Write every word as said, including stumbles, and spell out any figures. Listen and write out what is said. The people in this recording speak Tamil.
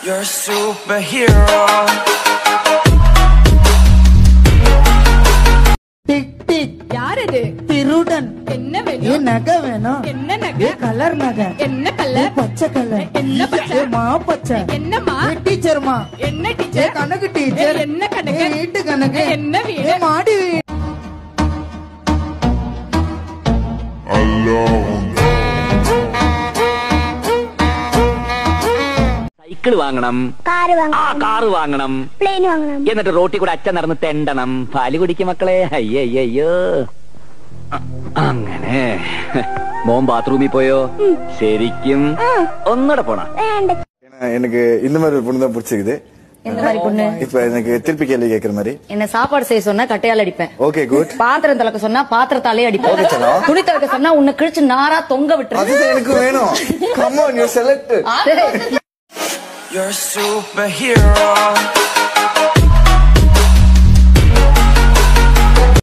You're a superhero. Tick tick. யார் இது? திருடன். என்ன வேணும்? ஏ நகை வேணும். என்ன நகை? ஏ கலர் நகை. என்ன கலர்? பச்சை கலர். என்ன பச்சை? ஏ மா பச்சை. என்னமா? ஏ டீச்சர்மா. என்ன ஏ டீச்சர்? கணக்கு டீச்சர். என்ன கணக்கு? ஏ வீட்டு கணக்கு. என்ன வீடு? ஏ மாடி வீடு. സൈക്കിൾ വാങ്ങണം, കാറ് വാങ്ങണം, കാറ് വാങ്ങണം, പ്ലെയിൻ വാങ്ങണം, എന്നിട്ട് റോട്ടിൽ കൂടെ അച്ഛൻ നടന്ന് തെണ്ടണം. പാല് കുടിക്കും മക്കളെ. അയ്യയ്യോ. അങ്ങനെ മോൻ ബാത്റൂമിൽ പോയോ? ശരിക്കും ഒന്നുകൂടെ പോണ? எனக்கு இந்த மாதிரி ஒரு பொண்ணு தான் பிடிச்சிருக்குது. இந்த மாதிரி பொண்ணு இப்ப எனக்கு திருப்பி கேள்வி கேக்குற மாதிரி. என்ன சாப்பாடு செய்ய சொன்னா கட்டையால அடிப்பேன். Okay good. பாத்திரம் துலக்க சொன்னா பாத்திரத்தாலே அடிப்பேன். ஓகே சலோ. துணி துலக்க சொன்னா உன்னை கிழிச்சு நாரா தொங்க விட்டுறேன். அது எனக்கு வேணும். Come on you select. You're a superhero.